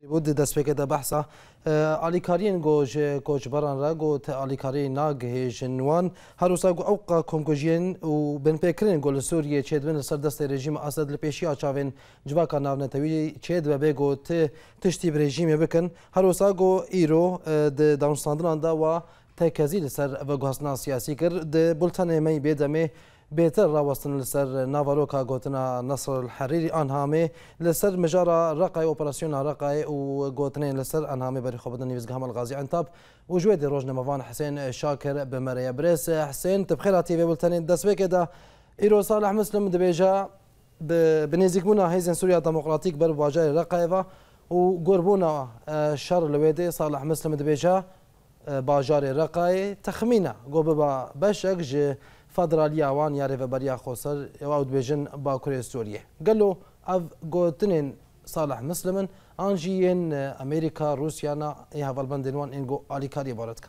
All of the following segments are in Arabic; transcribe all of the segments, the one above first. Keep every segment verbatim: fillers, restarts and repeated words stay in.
بود دست بکده بحثا آلیکارین گوش کوچ بران را گوت آلیکاری ناگه جنوان هروسا گو اوقا کمکوجین و بن پیکرین گل سوریه چید بن سر دست رژیم اسد لپیشی آچاوین جواکا ناونتوی چید و بگوت تشتی رژیم بکن هروسا گو ایرو د دانستاندن دا و تکزیل سر و گوهسنا سیاسی کرد بولتن می بیدمه بهتر راوستن لسر ناواروكا قوتنا نصر الحريري انهامي لسر مجارة رقاي اوبراسيون رقاي وقوتنين لسر انهامي بري خوبدن يوزقهم الغازي عنتاب وجويد روجنا مفان حسين شاكر بمريا بريس حسين تبخير تي في بولتانين دس كده ايرو صالح مسلم دبيجا بنيزيكمونا هيزن سوريا ديمقراطيك بر بواجاي رقايفا وقربونا شر الويدي صالح مسلم دبيجا باجاري رقاي تخمينه قوبا بشك فدراليا وان ياري بريا خوسر يواود بيجن باكوريا سوريا قالوا اف قوتنين صالح مسلمن انجيين امريكا روسيا يا فالبندن وان انجو اليكاري بارتك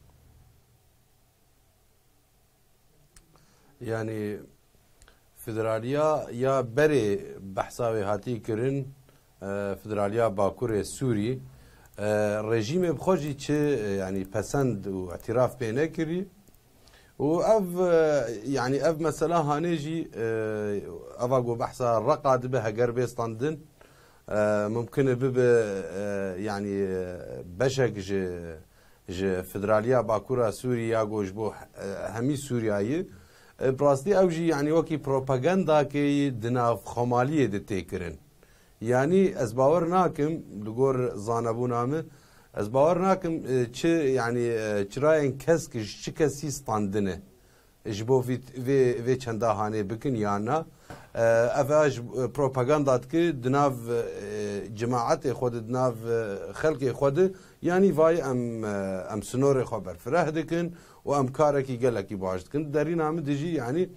يعني فدراليا يا بري بحثاوي هاتي كرن فدراليا باكوريا سوري رژیم بخوجی چه يعني پسند و اعتراف بینه کری و اف يعني اف مثلا هانيجي افاقو بحثا رقاد بها قربي ستاندن ممكن بب يعني بشك ج ج فدراليا باكورا سوريا جوج بو همي سورياي براستي اوجي يعني وكي بروباغندا كي دناف خماليه دتيكرن يعني از باور ناكم لغور زانبونامه از باور ناكم چه يعني چراين كسك چه كسي ستاندنه جبو في في في چندا هاني بكن يانا افاج بروباغندا كي دناف جماعت خود دناف خلق خود يعني فاي ام ام سنور خبر فرح دكن وام كاركي قالكي باجدكن دارين عم دجي يعني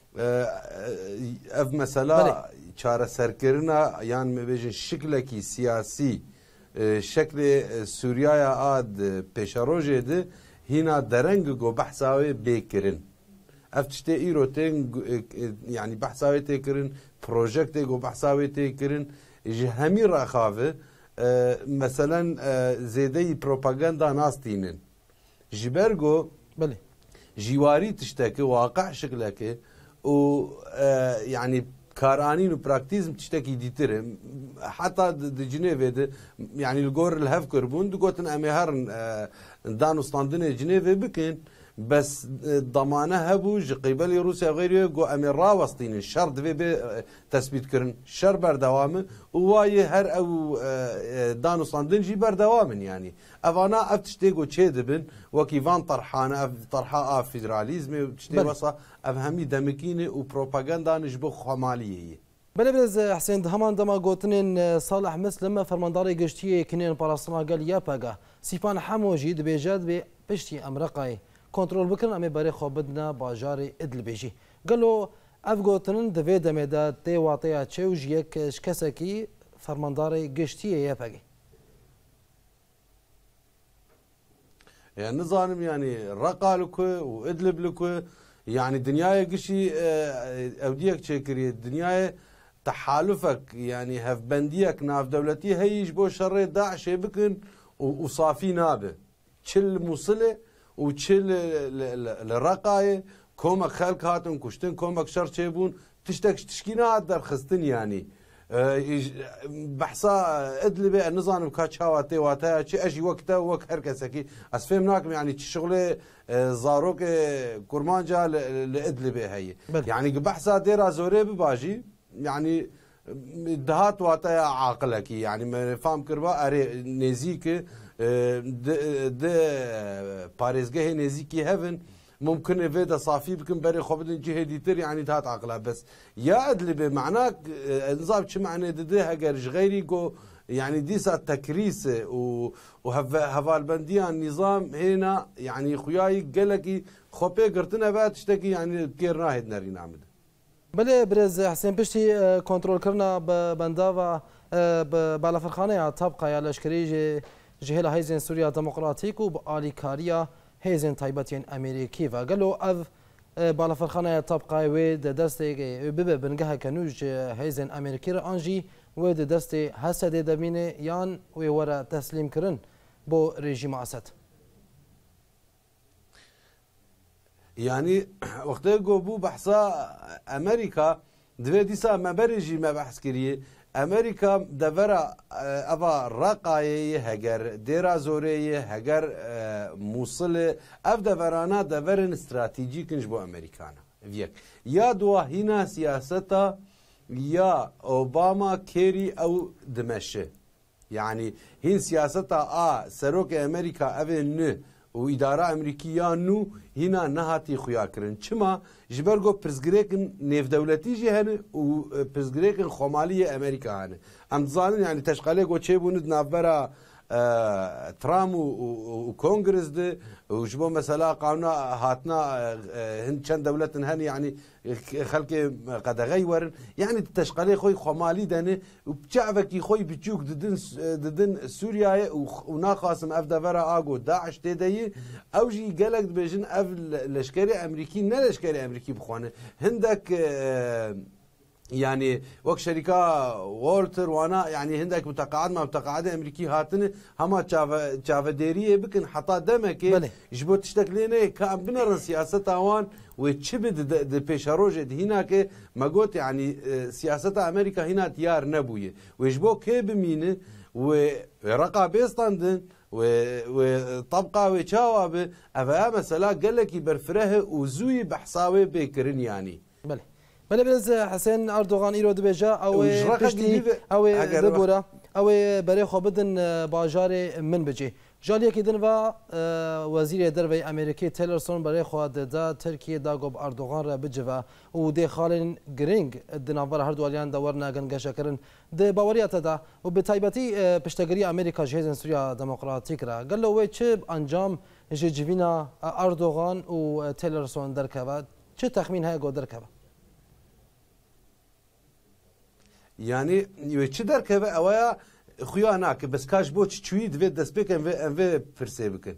اف مثلا چاره سرکرنا یان مبیجن شکلکی سیاسی شکل سوریای آد پیشروجه ده هینا درنگ گو بحثاوی بیکرن افتشته ایرو تن يعني بحثاوی تکرن پروژکت گو بحثاوی تکرن جهمی رخاوه مثلا زیده پروپاگاندا ناستینن جبرگو بله جواری تشتكي واقع شكلك و يعني كارانين وبراكتيزم تشتكي ديتر حتى دي جنيف يعني الجور الهف كربون دقوتن امهرن دانو ستاندن جنيف بكن بس ضمانها بوج قبل روسيا غيره جو امير راوستين الشر دبي تثبيت كرن شر بردوام وواي هر او دانو ستاندن جي بردوام يعني افانا افتشتيغو تشيدبن وكيفان طرحانه طرحه فيدراليزم تشتي وصا افهمي دمكينه وبروباغندا نجبو خماليه بلبز حسين همان دما قوتنين صالح مسلم فرمانداري قشتي كنين باراسما قال يا باغا سيفان حموجي دبيجاد بي بشتي امرقاي كنترول بكرن امي بري خوبدنا باجاري ادل بيجي قالوا اف قوتنين دفي دميدا تي واطيا تشوج يك شكسكي فرمانداري قشتي يا باغي يعني نظام يعني رقالك وادلب لك يعني دنياي قشي اوديك تشكري الدنيا تحالفك يعني هف بنديك ناف دولتي هيج بو شر داعش بكن وصافي نابه تشل موصله وتشل الرقايه كومك خلق هاتن كشتن كومك شر تشيبون تشتك تشكينا در خستن يعني بحثا ادلبي النظام كاتشاواتي واتا تشي اجي وقته وك هركسكي اسفهم ناكم يعني شغله زاروك كرمانجا لادلبي هي يعني بحثا ديرا زوري بباجي يعني دهات واتا عاقلك يعني ما فهم كربا اري نزيك د د باريزغه نزيكي هيفن ممكن فيدا صافي بكم بري خوبدن جهديتر يعني دهات عقلها بس يا ادلبي معناك نظام شو معنى ددها قرش غيري جو يعني ديسا تكريس وهفال بنديان نظام هنا يعني خوياي قالكي خوبي قرتنا بعد تشتكي يعني كير راهد ناري نعمل بله برز حسين بشتي كنترول كرنا بنداوا بالا فرخانه طبقه يا لشكري جهلا هيزن سوريا ديمقراطيك وباليكاريا هيزن تايبتين امريكي وقالوا اف بالافرخانه طبقه و دست ببه بنگه کنوج هیزن امریکی را آنجی و دست حسد دبینه یان و ورا تسلیم کرن بو رژیم اسد. يعني وقتی گو بحثا امریکا دوی دیسا مبرجی مبحث کریه امریکا دورا اوا رقایه هگر دیرا زوریه هگر موصل اف دورانا دورن استراتیجی کنج بو امریکانا ویک یا دوا هینا سیاستا یا اوباما کری او دمشه يعني هين سياستا آ سروك امريكا اوه نه و اداره امریکیا نو هینا نهاتی خویا کرن چما جبرگو پرزگریکن نیف دولتی جی هنه و پرزگریکن خمالی امریکا هنه ام زانن يعني تشغاله گو چه بوند نافبرا ترام و کنگرس ده و جبو مثلا قانون هاتنا هند چند دولت هن يعني خلق قدغي ورن يعني تشغاله خوي خمالي دنه و بچعوكي خوي بچوك ددن ددن سوريا و ناقاسم اف دفرا اگو داعش تدي او جي قالك بيجن اف لشكري امريكي نه لشكري امريكي بخوانه هندك يعني وك شركة وولتر وانا يعني هندك متقاعد ما متقاعد امريكي هاتن هما تشاف تشاف ديريه بكن حطا دمك جبو تشتكلينه كان بنر سياسه اوان وتشبد د بيشاروج هناك ما قلت يعني سياسه امريكا هنا تيار نبويه وجبو كي بمينه ورقا بيستاندن وطبقه وشاوب افا مثلا قال لك برفره وزوي بحصاوي بكرن يعني بله بله بز حسين اردوغان ايرو دبجا او پشتی او دبورا او برای خوابدن باجار من بجی جاليه كيدن و وزير دروي امريكي تيلرسون برای خواد دا تركيا داغوب اردوغان را بجوا و دي خالن جرينج دناور هر دواليان دورنا گنگشا کرن د باوريات دا و بتايبتي پشتگري امريكا جهزن سوريا ديمقراطيك را قال له وي چه انجام جيجينا اردوغان و تيلرسون دركبا چه تخمين هاي گو دركبا يعني چه دركبا اويا خويا هناك بس كاش بوتش تشوي دفيت دسبيك ان في ان في فرسيبك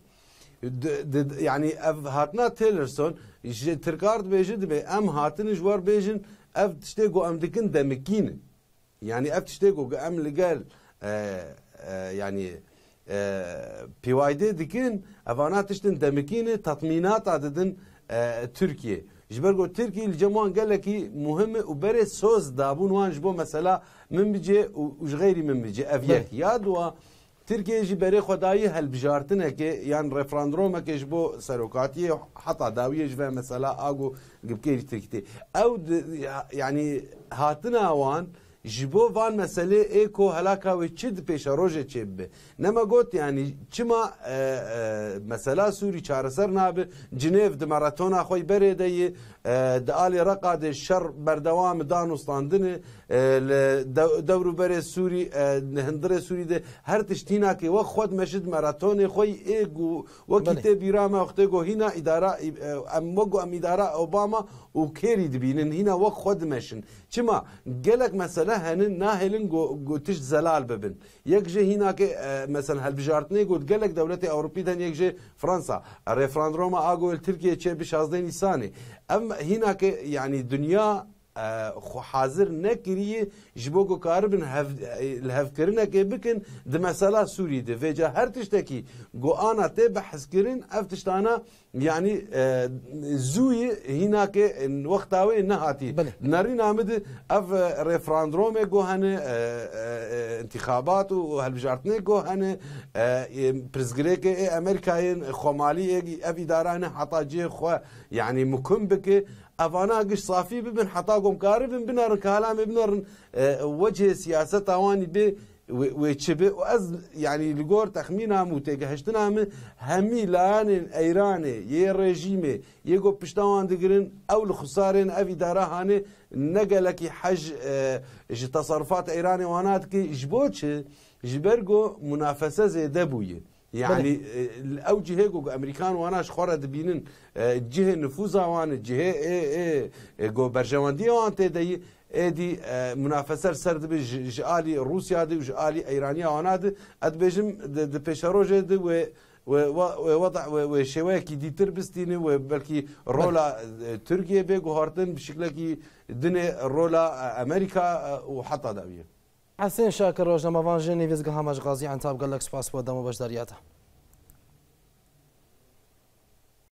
يعني هاتنا تيلرسون تركارد بيجد بي ام هاتن جوار بيجن اف تشتيغو ام دكن دمكين يعني اف تشتيغو ام لقال آه آه يعني آه بي واي دي دكن افانا تشتن دمكين تطمينات عددن آه تركيا جبرگو تركي الجموان قال لك مهم وبري سوز دابون وان جبو مثلا من بيجي وغيري من بيجي افيك يا دوا تركيا يجي بري خداي هالبجارتنا كي يعني ريفراندروم كي جبو سروكاتي حتى داويه جبا مثلا اغو قبكيري تركتي او يعني هاتنا وان جبو وان مسألة ايكو هلاكا وچد پیش روجه چبه نما قلت يعني چما مسألة سوري چارسر نابه جنيف دماراتون اخوي بريده دالي رقا ده شر بردوام دانوستاندنه دورو بره سوري هندره سوري ده هر تشتينا كي وقت خود مشد ماراتون خوي ايگو وقت بيراما وقتگو هنا اداره ام وقو ام اداره اوباما وكيري دبينن هنا وقت خود مشن چما قالك مسألة هنن ناهلن گو تش زلال ببن يكجي هنا كي مثلا هالبجارتني قلت قالك دولة اوروبي دن يكجي فرنسا ريفراندروما اقول تركيا تشي بشازدين لساني اما هناك يعني دنيا حاضر نكريه جبوكو كاربن الهفكرنا كي بكن د مسألة سوري ده فيجا هر تشتكي جو انا تبحث كرين افتشتانا يعني زوي هناك وقتاوي نهاتي ناري نامد اف ريفراندروم جو هن انتخابات وهالبجارتني جو هن برزغريك امريكاين خمالي اف اداران حتى جي خو يعني مكم بك افانا قش صافي ببن حطاقهم كاربن بنر كلام بنر وجه سياسه اواني بي ويتشبه واز يعني لغور تخمينها متجهشتنا هم همي لان ايران يي ريجيمي يغو بشتوان دغرين او الخسارين افي دارهانه نقلك حج تصرفات ايراني واناتك جبوتش جبرغو منافسه زيده بويه يعني الاوجه هيك امريكان واناش خرد بينن جهه نفوذ وان جهه اي اي جو برجواندي وان تدي ادي منافسه سرد بجالي روسيا دي وجالي ايرانيا واناد اد بيجم د بيشاروج دي و ووضع وشواكي ديتر بستينه وبلكي رولا تركيا بيجو هارتن بشكل دنيا رولا امريكا وحتى داويه. حسين شاكر روجنا مافان جيني فيزغا هماش غازي عن تاب قال لك سباس بودامو باش دارياته.